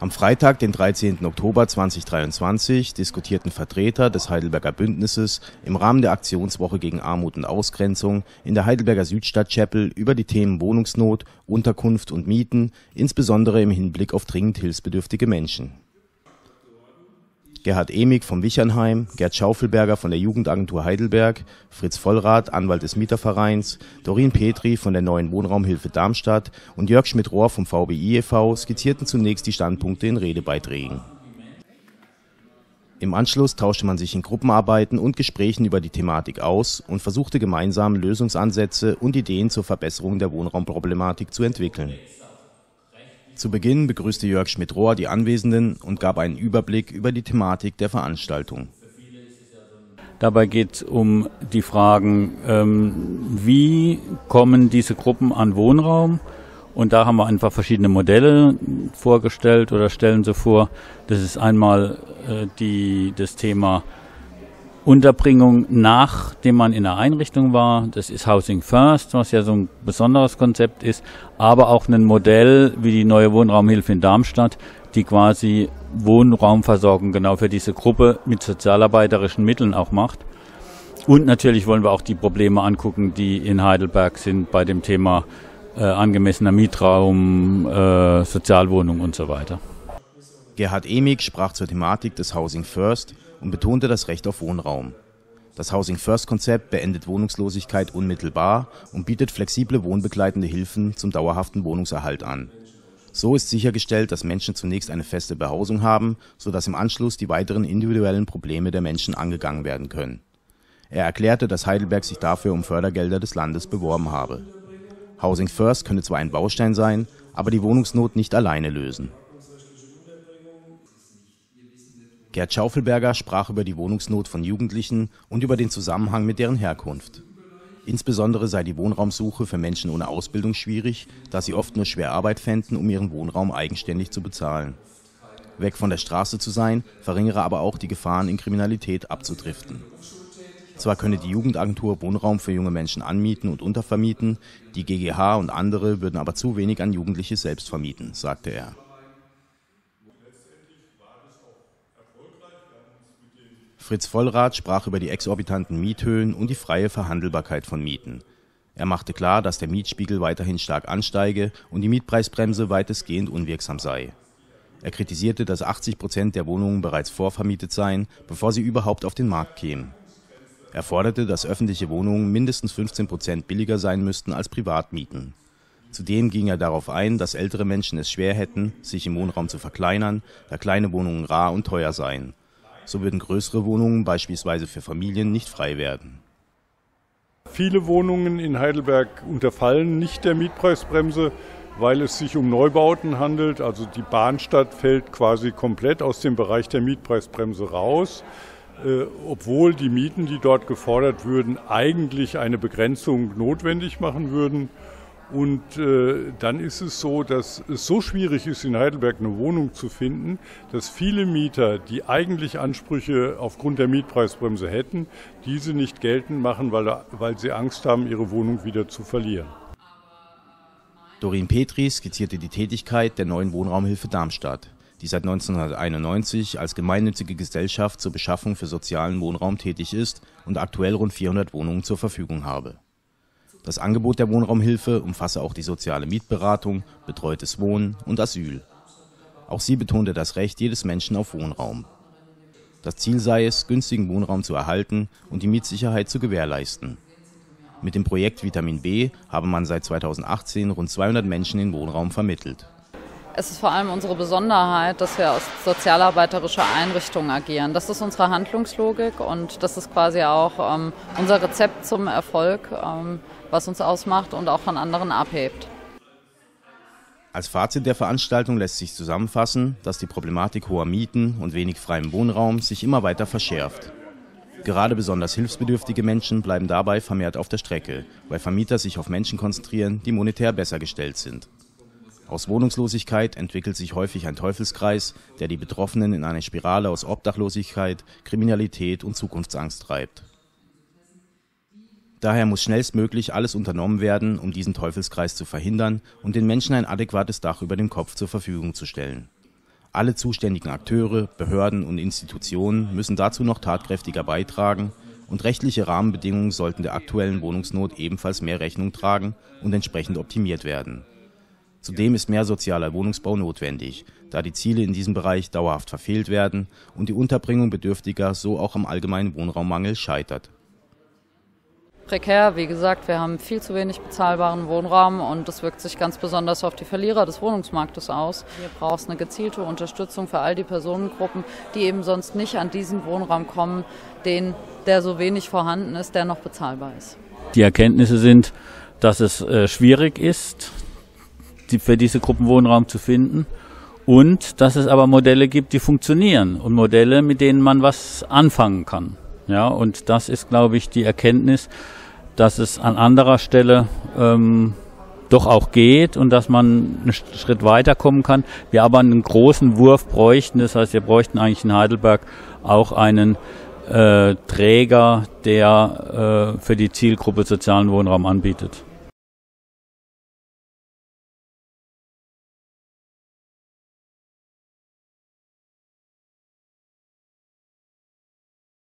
Am Freitag, den 13. Oktober 2023, diskutierten Vertreter des Heidelberger Bündnisses im Rahmen der Aktionswoche gegen Armut und Ausgrenzung in der Heidelberger Südstadtchapel über die Themen Wohnungsnot, Unterkunft und Mieten, insbesondere im Hinblick auf dringend hilfsbedürftige Menschen. Gerhard Emig vom Wichernheim, Gerd Schaufelberger von der Jugendagentur Heidelberg, Fritz Vollrath, Anwalt des Mietervereins, Doreen Petri von der Neuen Wohnraumhilfe Darmstadt und Jörg Schmidt-Rohr vom VBI e.V. skizzierten zunächst die Standpunkte in Redebeiträgen. Im Anschluss tauschte man sich in Gruppenarbeiten und Gesprächen über die Thematik aus und versuchte gemeinsam Lösungsansätze und Ideen zur Verbesserung der Wohnraumproblematik zu entwickeln. Zu Beginn begrüßte Jörg Schmidt-Rohr die Anwesenden und gab einen Überblick über die Thematik der Veranstaltung. Dabei geht es um die Fragen, wie kommen diese Gruppen an Wohnraum? Und da haben wir einfach verschiedene Modelle vorgestellt oder stellen sie vor. Das ist einmal das Thema Unterbringung, nachdem man in einer Einrichtung war. Das ist Housing First, was ja so ein besonderes Konzept ist, aber auch ein Modell wie die Neue Wohnraumhilfe in Darmstadt, die quasi Wohnraumversorgung genau für diese Gruppe mit sozialarbeiterischen Mitteln auch macht. Und natürlich wollen wir auch die Probleme angucken, die in Heidelberg sind bei dem Thema angemessener Mietraum, Sozialwohnung und so weiter. Gerhard Emig sprach zur Thematik des Housing First und betonte das Recht auf Wohnraum. Das Housing First Konzept beendet Wohnungslosigkeit unmittelbar und bietet flexible wohnbegleitende Hilfen zum dauerhaften Wohnungserhalt an. So ist sichergestellt, dass Menschen zunächst eine feste Behausung haben, sodass im Anschluss die weiteren individuellen Probleme der Menschen angegangen werden können. Er erklärte, dass Heidelberg sich dafür um Fördergelder des Landes beworben habe. Housing First könne zwar ein Baustein sein, aber die Wohnungsnot nicht alleine lösen. Gerd Schaufelberger sprach über die Wohnungsnot von Jugendlichen und über den Zusammenhang mit deren Herkunft. Insbesondere sei die Wohnraumsuche für Menschen ohne Ausbildung schwierig, da sie oft nur schwer Arbeit fänden, um ihren Wohnraum eigenständig zu bezahlen. Weg von der Straße zu sein, verringere aber auch die Gefahren, in Kriminalität abzudriften. Zwar könne die Jugendagentur Wohnraum für junge Menschen anmieten und untervermieten, die GGH und andere würden aber zu wenig an Jugendliche selbst vermieten, sagte er. Fritz Vollrath sprach über die exorbitanten Miethöhen und die freie Verhandelbarkeit von Mieten. Er machte klar, dass der Mietspiegel weiterhin stark ansteige und die Mietpreisbremse weitestgehend unwirksam sei. Er kritisierte, dass 80% der Wohnungen bereits vorvermietet seien, bevor sie überhaupt auf den Markt kämen. Er forderte, dass öffentliche Wohnungen mindestens 15% billiger sein müssten als Privatmieten. Zudem ging er darauf ein, dass ältere Menschen es schwer hätten, sich im Wohnraum zu verkleinern, da kleine Wohnungen rar und teuer seien. So würden größere Wohnungen beispielsweise für Familien nicht frei werden. Viele Wohnungen in Heidelberg unterfallen nicht der Mietpreisbremse, weil es sich um Neubauten handelt. Also die Bahnstadt fällt quasi komplett aus dem Bereich der Mietpreisbremse raus, obwohl die Mieten, die dort gefordert würden, eigentlich eine Begrenzung notwendig machen würden. Und dann ist es so, dass es so schwierig ist, in Heidelberg eine Wohnung zu finden, dass viele Mieter, die eigentlich Ansprüche aufgrund der Mietpreisbremse hätten, diese nicht geltend machen, weil sie Angst haben, ihre Wohnung wieder zu verlieren. Doreen Petri skizzierte die Tätigkeit der Neuen Wohnraumhilfe Darmstadt, die seit 1991 als gemeinnützige Gesellschaft zur Beschaffung für sozialen Wohnraum tätig ist und aktuell rund 400 Wohnungen zur Verfügung habe. Das Angebot der Wohnraumhilfe umfasse auch die soziale Mietberatung, betreutes Wohnen und Asyl. Auch sie betonte das Recht jedes Menschen auf Wohnraum. Das Ziel sei es, günstigen Wohnraum zu erhalten und die Mietsicherheit zu gewährleisten. Mit dem Projekt Vitamin B habe man seit 2018 rund 200 Menschen in Wohnraum vermittelt. Es ist vor allem unsere Besonderheit, dass wir aus sozialarbeiterischer Einrichtung agieren. Das ist unsere Handlungslogik und das ist quasi auch unser Rezept zum Erfolg, was uns ausmacht und auch von anderen abhebt. Als Fazit der Veranstaltung lässt sich zusammenfassen, dass die Problematik hoher Mieten und wenig freiem Wohnraum sich immer weiter verschärft. Gerade besonders hilfsbedürftige Menschen bleiben dabei vermehrt auf der Strecke, weil Vermieter sich auf Menschen konzentrieren, die monetär besser gestellt sind. Aus Wohnungslosigkeit entwickelt sich häufig ein Teufelskreis, der die Betroffenen in eine Spirale aus Obdachlosigkeit, Kriminalität und Zukunftsangst treibt. Daher muss schnellstmöglich alles unternommen werden, um diesen Teufelskreis zu verhindern und den Menschen ein adäquates Dach über dem Kopf zur Verfügung zu stellen. Alle zuständigen Akteure, Behörden und Institutionen müssen dazu noch tatkräftiger beitragen und rechtliche Rahmenbedingungen sollten der aktuellen Wohnungsnot ebenfalls mehr Rechnung tragen und entsprechend optimiert werden. Zudem ist mehr sozialer Wohnungsbau notwendig, da die Ziele in diesem Bereich dauerhaft verfehlt werden und die Unterbringung Bedürftiger so auch am allgemeinen Wohnraummangel scheitert. Prekär, wie gesagt, wir haben viel zu wenig bezahlbaren Wohnraum und das wirkt sich ganz besonders auf die Verlierer des Wohnungsmarktes aus. Hier braucht es eine gezielte Unterstützung für all die Personengruppen, die eben sonst nicht an diesen Wohnraum kommen, der so wenig vorhanden ist, der noch bezahlbar ist. Die Erkenntnisse sind, dass es schwierig ist, für diese Gruppen Wohnraum zu finden und dass es aber Modelle gibt, die funktionieren und Modelle, mit denen man was anfangen kann. Ja, und das ist, glaube ich, die Erkenntnis, dass es an anderer Stelle doch auch geht und dass man einen Schritt weiterkommen kann. Wir aber einen großen Wurf bräuchten, das heißt, wir bräuchten eigentlich in Heidelberg auch einen Träger, der für die Zielgruppe sozialen Wohnraum anbietet.